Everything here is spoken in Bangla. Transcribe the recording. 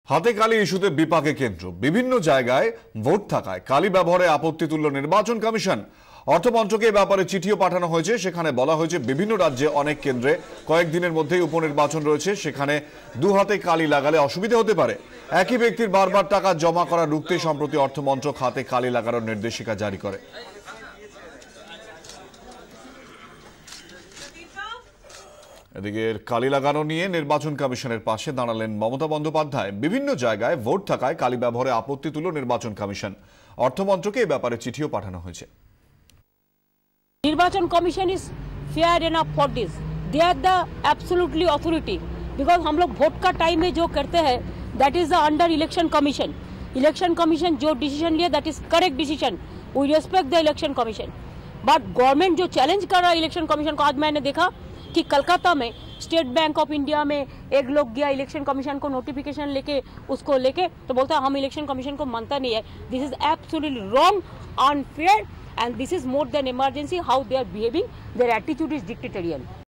হাতে কালি ইস্যুতে বিপাকে কেন্দ্র বিভিন্ন জায়গায় ভোট থাকায় কালি ব্যবহারে আপত্তি তুলল নির্বাচন কমিশন। অর্থমন্ত্রকে এ ব্যাপারে চিঠিও পাঠানো হয়েছে। সেখানে বলা হয়েছে বিভিন্ন রাজ্যে অনেক কেন্দ্রে কয়েকদিনের মধ্যেই উপনির্বাচন রয়েছে, সেখানে দু হাতে কালি লাগালে অসুবিধা হতে পারে। একই ব্যক্তির বারবার টাকা জমা করা রুখতে সম্প্রতি অর্থমন্ত্রক হাতে কালি লাগানোর নির্দেশিকা জারি করে। এদিকে কালি লাগানো নিয়ে নির্বাচন কমিশনের পাশে দাঁড়ালেন মমতা বন্দ্যোপাধ্যায়। বিভিন্ন জায়গায় ভোট থাকায় কালি ব্যবহারে আপত্তি তুলল নির্বাচন কমিশন। অর্থমন্ত্রকে এ ব্যাপারে চিঠিও পাঠানো হয়েছে। Nirbachan Commission is fair enough for this. They are the absolutely authority because हम लोग वोट का टाइम में जो करते हैं that is the under election commission. Election commission जो decision लिया that is correct decision. We respect the election commission. But government जो challenge कर रहा है election commission को, आज मैंने देखा कि कलकत्ता में स्टेट बैंक ऑफ इंडिया में एक लोग गया इलेक्शन कमीशन को नोटिफिकेशन लेके उसको लेके तो बोलता है हम इलेक्शन कमीशन को मानता नहीं है। This is absolutely wrong, unfair, and this is more than emergency how they are behaving. Their attitude is dictatorial.